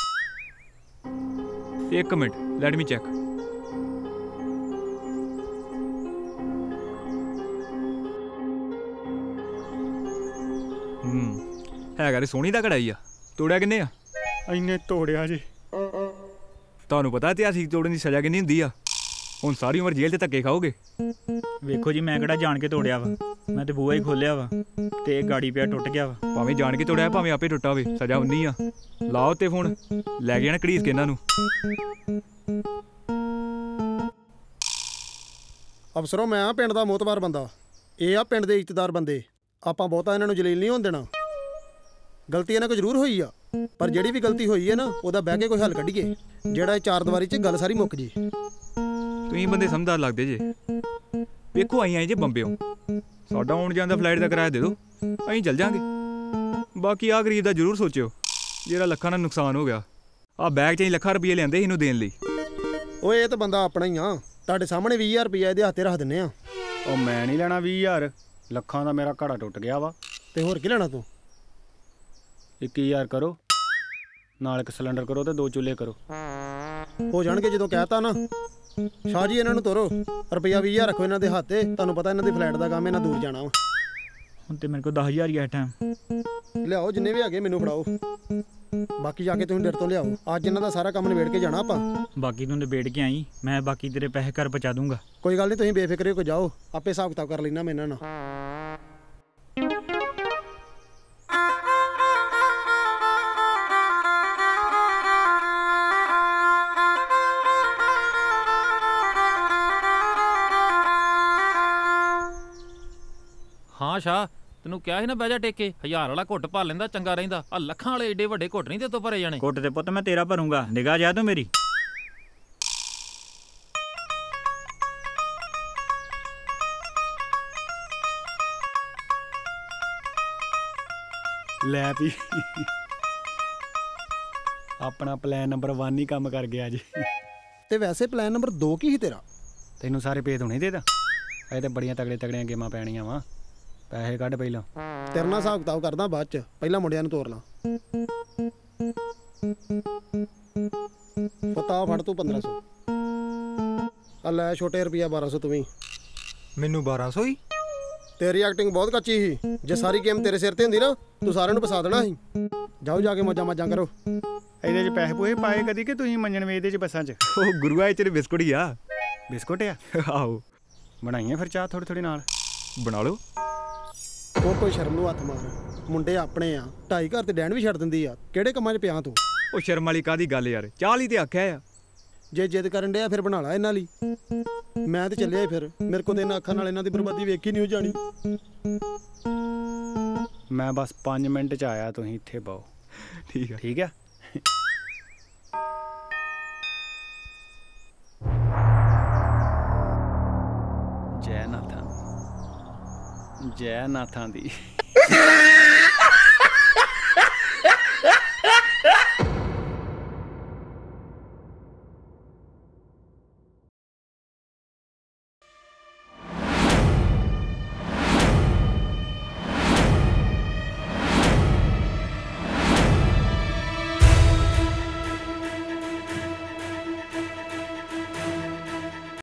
ਇੱਕ ਮਿੰਟ, ਲੈਟ ਮੀ ਚੈੱਕ। ਹੈਗਾ ਰੇ ਸੋਨੀ ਦਾ ਘੜਾ ਹੀ ਆ। ਤੋੜਿਆ ਕਿੰਨੇ ਆ? ਇੰਨੇ ਤੋੜਿਆ ਜੀ। ਤੁਹਾਨੂੰ ਪਤਾ ਇਤਿਹਾਸਿਕ ਤੋੜਨ ਦੀ ਸਜ਼ਾ ਕਿੰਨੀ ਹੁੰਦੀ ਆ? ਹੁਣ ਸਾਰੀ ਉਮਰ ਜੇਲ੍ਹ 'ਚ ਧੱਕੇ ਖਾਓਗੇ। ਵੇਖੋ ਜੀ, ਮੈਂ ਕਿਹੜਾ ਜਾਣ ਕੇ ਤੋੜਿਆ ਵਾ, ਮੈਂ ਤੇ ਬੂਹਾ ਹੀ ਖੋਲਿਆ ਵਾ ਤੇ ਇਹ ਗਾੜੀ ਪਿਆ ਟੁੱਟ ਗਿਆ ਵਾ। ਭਾਵੇਂ ਜਾਣ ਕੇ ਤੋੜਿਆ, ਭਾਵੇਂ ਆਪੇ ਟੁੱਟਾ ਹੋਵੇ, ਸਜ਼ਾ ਉਨੀ ਆ। ਲਾਓ ਤੇ ਫੋਨ, ਲੈ ਗਿਆ ਨਾ ਘੜੀਸ ਕੇ ਇਹਨਾਂ ਨੂੰ। ਅਫਸਰੋਂ ਮੈਂ ਆ ਪਿੰਡ ਦਾ ਮੋਤਬਾਰ ਬੰਦਾ, ਇਹ ਆ ਪਿੰਡ ਦੇ ਇੱਜ਼ਤਦਾਰ ਬੰਦੇ। ਆਪਾਂ ਬਹੁਤਾ ਇਹਨਾਂ ਨੂੰ ਜਲੀਲ ਨਹੀਂ ਹੋਣ ਦੇਣਾ। ਗਲਤੀ ਇਹਨਾਂ ਕੋਲ ਜ਼ਰੂਰ ਹੋਈ ਆ, ਪਰ ਜਿਹੜੀ ਵੀ ਗਲਤੀ ਹੋਈ ਹੈ ਨਾ, ਉਹਦਾ ਬਹਿ ਕੇ ਕੋਈ ਹੱਲ ਕੱਢੀਏ, ਜਿਹੜਾ ਇਹ ਚਾਰ ਦੀਵਾਰੀ 'ਚ ਗੱਲ ਸਾਰੀ ਮੁੱਕ ਜੇ। ਤੁਸੀਂ ਬੰਦੇ ਸਮਝਦਾਰ ਲੱਗਦੇ ਜੇ। ਵੇਖੋ ਅਸੀਂ ਆਏ ਜੇ ਬੰਬਿਓ, ਸਾਡਾ ਆਉਣ ਜਾਣ ਦਾ ਫਲਾਈਟ ਦਾ ਕਿਰਾਇਆ ਦੇ ਦਿਓ, ਅਸੀਂ ਚੱਲ ਜਾਾਂਗੇ। ਬਾਕੀ ਆਹ ਗਰੀਬ ਦਾ ਜ਼ਰੂਰ ਸੋਚਿਓ ਜਿਹੜਾ ਲੱਖਾਂ ਦਾ ਨੁਕਸਾਨ ਹੋ ਗਿਆ। ਆਹ ਬੈਗ 'ਚ ਅਸੀਂ ਲੱਖਾਂ ਰੁਪਏ ਲਿਆਂਦੇ ਸੀ ਇਹਨੂੰ ਦੇਣ ਲਈ। ਓਏ ਇਹ ਤਾਂ ਬੰਦਾ ਆਪਣਾ ਹੀ ਆ। ਤੁਹਾਡੇ ਸਾਹਮਣੇ 20,000 ਰੁਪਇਆ ਇਹਦੇ ਹੱਥੇ ਰੱਖ ਦਿੰਨੇ ਆ। ਉਹ ਮੈਂ ਨਹੀਂ ਲੈਣਾ 20,000। ਲੱਖਾਂ ਦਾ ਮੇਰਾ ਘੜਾ ਟੁੱਟ ਗਿਆ ਵਾ। ਤੇ ਹੋਰ ਕੀ ਲੈਣਾ ਤੂੰ? 21,000 ਕਰੋ, ਨਾਲ ਇੱਕ ਸਿਲੰਡਰ ਕਰੋ ਤੇ 2 ਚੁੱਲ੍ਹੇ ਕਰੋ। ਹੋ ਜਾਣਗੇ ਜਦੋਂ ਕਹਿਤਾ ਨਾ। ਸ਼ਾਹ ਜੀ ਇਹਨਾਂ ਨੂੰ ਤੋਰੋ, ਰੁਪਇਆ 20,000 ਰੱਖੋ ਇਹਨਾਂ ਦੇ ਹੱਥ ਤੇ। ਤੁਹਾਨੂੰ ਪਤਾ ਇਹਨਾਂ ਦੀ ਫਲਾਈਟ ਦਾ ਕੰਮ, ਇਹਨਾਂ ਦੂਰ ਜਾਣਾ ਵਾ। ਹੁਣ ਤੇ ਮੇਰੇ ਕੋਲ 10,000 ਹੀ ਆ ਟਾਈਮ। ਲਿਆਓ ਜਿੰਨੇ ਵੀ ਹੈਗੇ ਮੈਨੂੰ ਫੜਾਓ। ਬਾਕੀ ਜਾ ਕੇ ਤੁਸੀਂ ਡਰ ਤੋਂ ਲਿਆਓ। ਅੱਜ ਇਹਨਾਂ ਦਾ ਸਾਰਾ ਕੰਮ ਨਿਬੇੜ ਕੇ ਜਾਣਾ ਆਪਾਂ। ਬਾਕੀ ਤੂੰ ਨਿਬੇੜ ਕੇ ਆਈ, ਮੈਂ ਬਾਕੀ ਤੇਰੇ ਪੈਸੇ ਘਰ ਪਹੁੰਚਾ ਦੂੰਗਾ। ਕੋਈ ਗੱਲ ਨਹੀਂ, ਤੁਸੀਂ ਬੇਫਿਕਰੇ ਹੋ ਜਾਓ, ਆਪੇ ਹਿਸਾਬ ਕਿਤਾਬ ਕਰ ਲੈਣਾ ਮੈਂ ਇਹਨਾਂ ਨਾਲ। ਹਾਂ ਸ਼ਾਹ, ਤੈਨੂੰ ਕਿਹਾ ਸੀ ਨਾ ਬਹਿ ਜਾ ਟੇਕੇ। 1000 ਵਾਲਾ ਘੁੱਟ ਭਰ ਲੈਂਦਾ ਚੰਗਾ ਰਹਿੰਦਾ। ਆ ਲੱਖਾਂ ਵਾਲੇ ਏਡੇ ਵੱਡੇ ਘੁੱਟ ਨਹੀਂ ਤੇ ਤੋਂ ਭਰੇ ਜਾਣੇ। ਘੁੱਟ ਤੇ ਪੁੱਤ ਮੈਂ ਤੇਰਾ ਭਰੂੰਗਾ, ਨਿਗਾਹ ਜਾ ਤੂੰ ਮੇਰੀ। ਲੈ ਵੀ ਆਪਣਾ ਪਲਾਨ ਨੰਬਰ 1 ਹੀ ਕੰਮ ਕਰ ਗਿਆ ਜੀ। ਤੇ ਵੈਸੇ ਪਲਾਨ ਨੰਬਰ 2 ਕੀ ਸੀ ਤੇਰਾ? ਤੈਨੂੰ ਸਾਰੇ ਭੇਦ ਹੁਣੇ ਦੇਦਾ। ਇਹ ਤੇ ਬੜੀਆਂ ਤਗੜੀਆਂ ਗੇਮਾਂ ਪੈਣੀਆਂ ਵਾ। ਪੈਸੇ ਕੱਢ ਪਹਿਲਾਂ। ਤੇਰੇ ਨਾਲ ਹਿਸਾਬ ਕਿਤਾਬ ਕਰਦਾ ਬਾਅਦ 'ਚ, ਪਹਿਲਾਂ ਮੁੰਡਿਆਂ ਨੂੰ ਤੋਰ ਲਾਂ। ਪਤਾ ਫੜ ਤੂੰ 1500। ਆ ਲੈ ਛੋਟੇ ਰੁਪਿਆ 1200 ਤੂੰ ਵੀ। ਮੈਨੂੰ 1200 ਹੀ? ਤੇਰੀ ਐਕਟਿੰਗ ਬਹੁਤ ਕੱਚੀ ਸੀ। ਜੇ ਸਾਰੀ ਗੇਮ ਤੇਰੇ ਸਿਰ ਤੇ ਹੁੰਦੀ ਨਾ, ਤੂੰ ਸਾਰਿਆਂ ਨੂੰ ਫਸਾ ਦੇਣਾ ਸੀ। ਜਾਓ ਜਾ ਕੇ ਮੌਜਾਂ ਕਰੋ। ਇਹਦੇ 'ਚ ਪੈਸੇ ਪੂਸੇ ਪਾਏ ਕਦੀ ਕਿ ਤੁਸੀਂ ਮੰਜਣ ਵੇਚਦੇ 'ਚ ਬੱਸਾਂ 'ਚ? ਉਹ ਗੁਰੂਆ ਇਹ ਤੇਰੇ ਬਿਸਕੁਟ ਹੀ ਆ। ਬਿਸਕੁਟ ਆ? ਆਹੋ ਬਣਾਈਏ ਫਿਰ ਚਾਹ ਥੋੜੀ ਨਾਲ। ਬਣਾ ਲਓ। ਹੋਰ ਕੋਈ ਸ਼ਰਮ ਨੂੰ ਹੱਥ ਮਾਰ। ਮੁੰਡੇ ਆਪਣੇ ਆ, 2.5 ਘਰ ਤੇ ਡੈਣ ਵੀ ਛੱਡ ਦਿੰਦੀ ਆ। ਕਿਹੜੇ ਕੰਮਾਂ 'ਚ ਪਿਆ ਤੂੰ? ਉਹ ਸ਼ਰਮ ਵਾਲੀ ਕਾਹਦੀ ਗੱਲ ਯਾਰ, ਚਾਹ ਲਈ ਤੇ ਆਖਿਆ ਆ। ਜੇ ਜਿੱਦ ਕਰਨ ਡਿਆ ਫਿਰ ਬਣਾ ਲਾ ਇਹਨਾਂ ਲਈ। ਮੈਂ ਤੇ ਚੱਲਿਆ ਫਿਰ, ਮੇਰੇ ਕੋਲ ਤੇ ਇਹਨਾਂ ਅੱਖਾਂ ਨਾਲ ਇਹਨਾਂ ਦੀ ਬਰਬਾਦੀ ਵੇਖੀ ਨਹੀਂ ਹੋ ਜਾਣੀ। ਮੈਂ ਬਸ 5 ਮਿੰਟ 'ਚ ਆਇਆ, ਤੁਸੀਂ ਇੱਥੇ ਪਾਓ। ਠੀਕ ਆ। ਠੀਕ ਆ। ਜੈ ਨਾਥਾਂ ਦੀ।